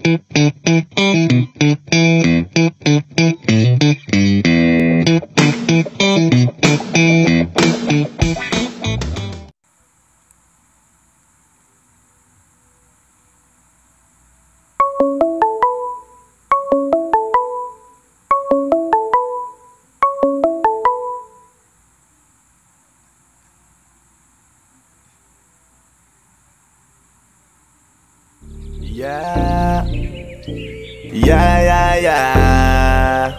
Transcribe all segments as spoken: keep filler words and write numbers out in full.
Yeah, yeah, yeah, yeah.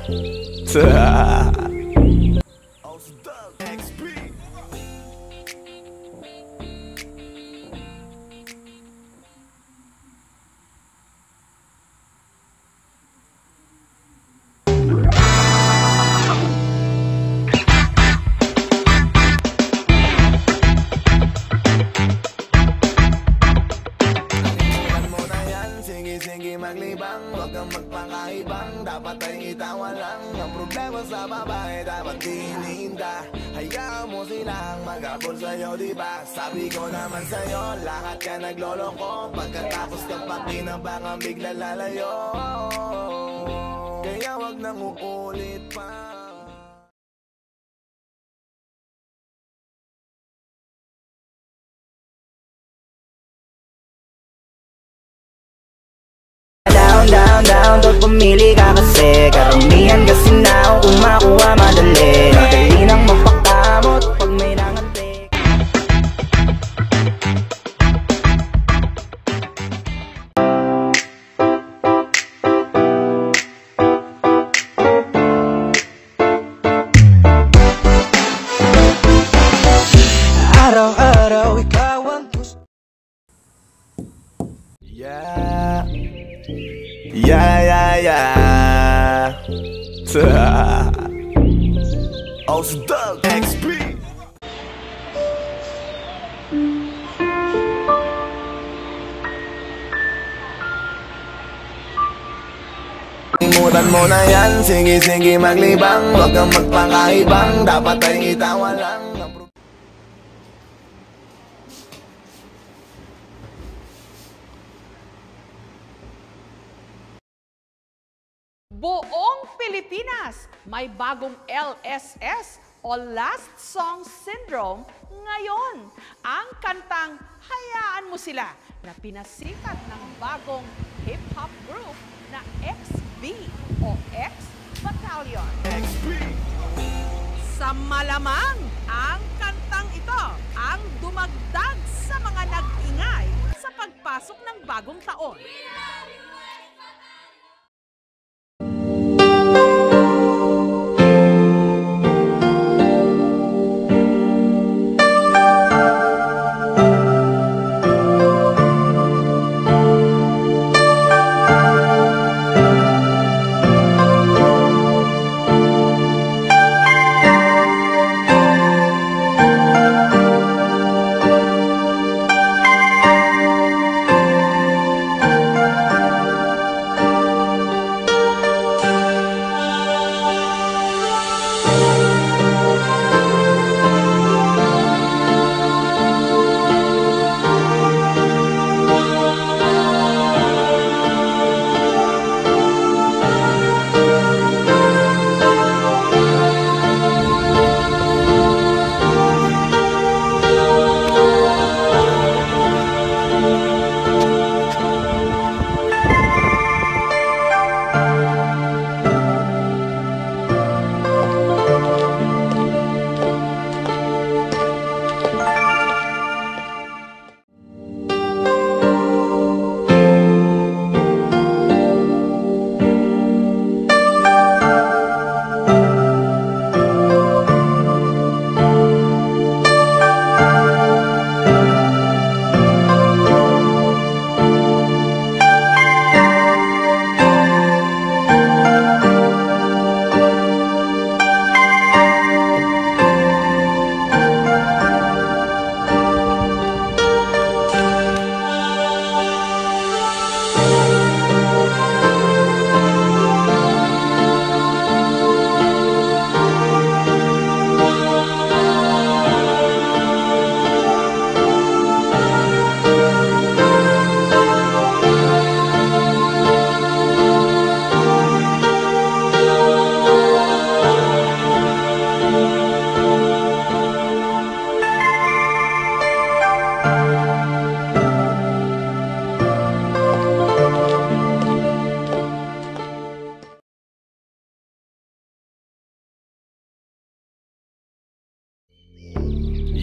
Sige maglibang, wag kang magpakaibang. Dapat ay itawa lang ang problema sa babae, dapat dininda. Hayaan mo silang mag-abol sa'yo, diba? Sabi ko naman sa'yo, lahat ka nagloloko. Pagkatapos kang pakinabangan, bigla lalayo. Kaya wag nang uulit pa. Down, down, doon pumili ka kasi karamihan kasi na kung makuha madali. Dali nang mapakamot pag may nangantik. Araw-araw ikaw ang gusto. Yeah, yeah, yeah, yeah. Oostduk X P. Limutan mo na yan, sige sige maglibang. Wag kang magpakaibang, dapat ay itawa lang. Buong Pilipinas may bagong L S S o Last Song Syndrome ngayon. Ang kantang Hayaan Mo Sila na pinasikat ng bagong hip-hop group na X B o X Battalion. X P. Sa malamang, ang kantang ito ang dumagdag sa mga nag-ingay sa pagpasok ng bagong taon.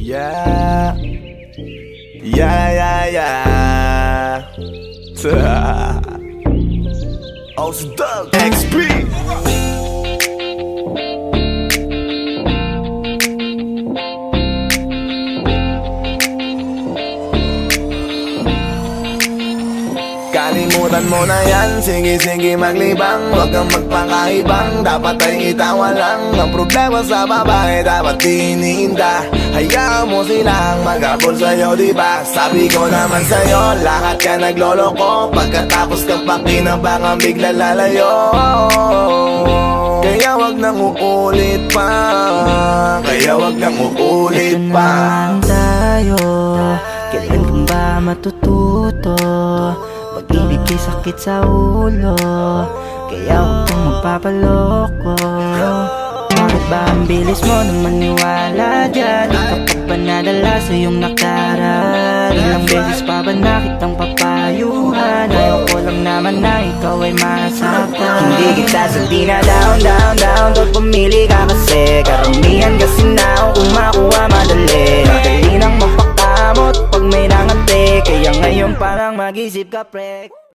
Yeah, yeah, yeah, yeah. Oh, it's Doug X P. Kalimutan mo na yan, sige sige maglibang. Huwag kang magpakaibang, dapat ay itawa lang. Ang problema sa babae dapat tinihinda. Hayaan mo silang mag-abol sa'yo, diba? Sabi ko naman sa'yo, lahat ka nagloloko. Pagkatapos kang pakinabangan, bigla lalayo. Kaya wag nang uulit pa, kaya wag nang uulit pa. Ito naman tayo, kailan kang ba matututo? Pag-ibig ay sakit sa ulo, kaya huwag kang magpapaloko. Bakit ba ang bilis mo na maniwala dyan? Di ka pa ba nadala sa iyong nakaraan? Ilang beses pa ba nakitang papayuhan? Ayaw ko lang naman na ikaw ay masaktan. Hindi kita sabi na down, down, down. Tol, pumili ka kasi karamihan kasi na kung makuha madali. Madali nang mapakamot pag may nangante, kaya ngayon parang mag-isip ka pre.